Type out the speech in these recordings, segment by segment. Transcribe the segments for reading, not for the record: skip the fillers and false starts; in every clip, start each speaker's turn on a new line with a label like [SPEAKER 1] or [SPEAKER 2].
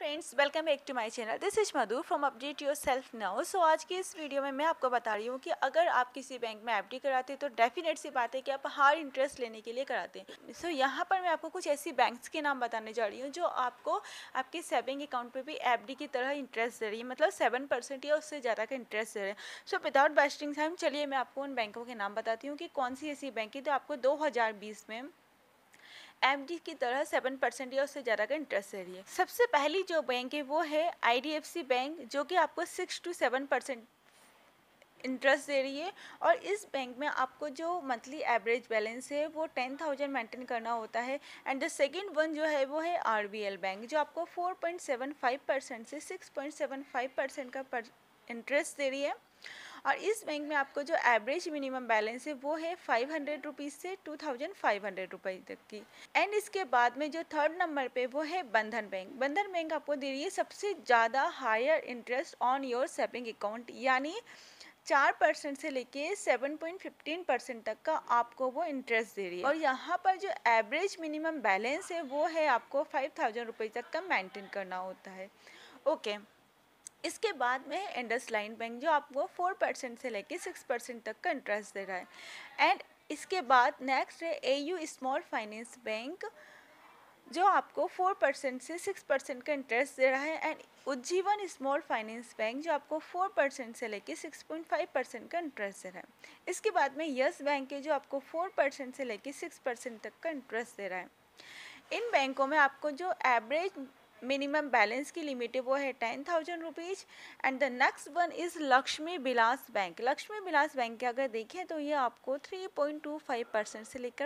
[SPEAKER 1] Friends, welcome back to my channel. This is Madhu from update yourself now. So आज की इस video में मैं आपको बता रही हूँ कि अगर आप किसी बैंक में एफडी कराते हैं तो डेफिनेट सी बात है कि आप हाई इंटरेस्ट लेने के लिए कराते हैं। सो यहाँ पर मैं आपको कुछ ऐसी बैंक्स के नाम बताने जा रही हूँ जो आपको आपके सेविंग अकाउंट पे भी एफडी की तरह इंटरेस्ट दे रही है, मतलब 7% या उससे ज़्यादा का इंटरेस्ट दे रहे हैं। सो विदाउट वेस्टिंग टाइम चलिए मैं आपको उन बैंकों के नाम बताती हूँ कि कौन सी ऐसी बैंक है तो आपको 2020 में एफडी की तरह 7% या उससे ज़्यादा का इंटरेस्ट दे रही है। सबसे पहली जो बैंक है वो है IDFC बैंक, जो कि आपको 6 to 7% इंटरेस्ट दे रही है। और इस बैंक में आपको जो मंथली एवरेज बैलेंस है वो 10,000 मेंटेन करना होता है। एंड द सेकंड वन जो है वो है RBL बैंक, जो आपको 4.75% से 6.75% का इंटरेस्ट दे रही है। और इस बैंक में आपको जो एवरेज मिनिमम बैलेंस है वो है 500 रुपीज़ से 2,500 रुपये तक की। एंड इसके बाद में जो थर्ड नंबर पे वो है बंधन बैंक। बंधन बैंक आपको दे रही है सबसे ज़्यादा higher interest on your saving account, यानी 4% से लेके 7.15% तक का आपको वो इंटरेस्ट दे रही है। और यहाँ पर जो एवरेज मिनिमम बैलेंस है वो है आपको 5,000 रुपये तक का मेंटेन करना होता है। ओके, इसके बाद में है इंडसलाइन बैंक, जो आपको 4% से लेके 6% तक का इंटरेस्ट दे रहा है। एंड इसके बाद नेक्स्ट है AU स्मॉल फाइनेंस बैंक, जो आपको 4% से 6% का इंटरेस्ट दे रहा है। And Ujjivan small finance bank, जो आपको 4% से लेके 6.5% का इंटरेस्ट दे रहा है। इसके बाद में यस बैंक है, जो आपको 4% से लेके 6% तक का इंटरेस्ट दे रहा है। इन बैंकों में आपको जो एवरेज मिनिमम बैलेंस की लिमिट है वो है 10,000 rupees. And the next one is Lakshmi Vilas bank. Lakshmi Vilas bank के अगर देखें तो ये आपको 3.25% से लेकर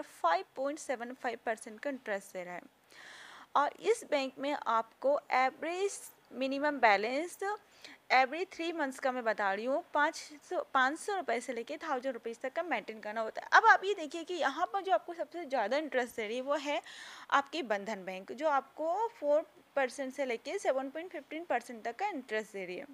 [SPEAKER 1] 5.75% का इंटरेस्ट दे रहा है। और इस बैंक में आपको average minimum balance every 3 months का मैं बता रही हूँ 500 रुपये से लेके 1,000 रुपीज़ तक का मेंटेन करना होता है। अब आप ये देखिए कि यहाँ पर जो आपको सबसे ज़्यादा इंटरेस्ट दे रही है वो है आपकी बंधन बैंक, जो आपको 4% से लेके 7.15% तक का इंटरेस्ट दे रही है।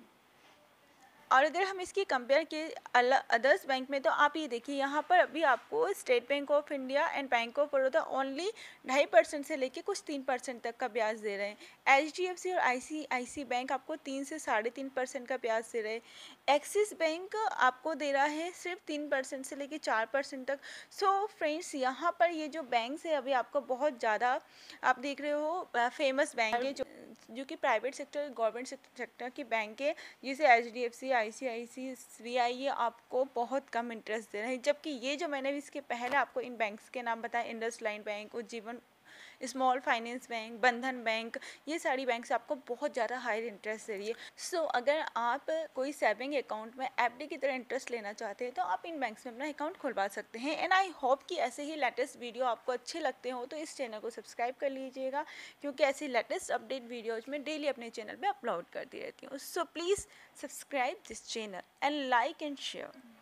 [SPEAKER 1] और अगर हम इसकी कंपेयर के अदर्स बैंक में तो आप ये देखिए यहाँ पर अभी आपको state bank of India and bank of Baroda only 2.5% से लेके कुछ 3% तक का ब्याज दे रहे हैं। HDFC और ICICI बैंक आपको 3 से 3.5% का ब्याज दे रहे हैं। एक्सिस बैंक आपको दे रहा है सिर्फ 3% से लेके 4% तक। सो फ्रेंड्स, यहाँ पर ये जो बैंक्स है अभी आपको बहुत ज़्यादा आप देख रहे हो फेमस बैंक है जो कि प्राइवेट सेक्टर गवर्नमेंट सेक्टर की बैंक है, जिसे HDFC ICICI SBI ये आपको बहुत कम इंटरेस्ट दे रहे हैं। जबकि ये जो मैंने इसके पहले आपको इन बैंक्स के नाम बताए, IndusInd bank, Ujjivan small finance bank, Bandhan bank, ये सारी बैंक्स आपको बहुत ज़्यादा हायर इंटरेस्ट दे रही है। सो अगर आप कोई सेविंग अकाउंट में एफडी की तरह इंटरेस्ट लेना चाहते हैं तो आप इन बैंक्स में अपना अकाउंट खुलवा सकते हैं। एंड आई होप कि ऐसे ही लेटेस्ट वीडियो आपको अच्छे लगते हो तो इस चैनल को सब्सक्राइब कर लीजिएगा, क्योंकि ऐसी लेटेस्ट अपडेट वीडियोज़ में डेली अपने चैनल पर अपलोड करती रहती हूँ। So please subscribe this channel and like and share.